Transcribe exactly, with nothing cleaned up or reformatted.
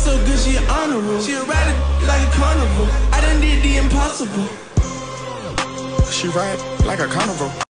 so good, she honorable. She ride it like a carnival. I done did the impossible. She ride like a carnival.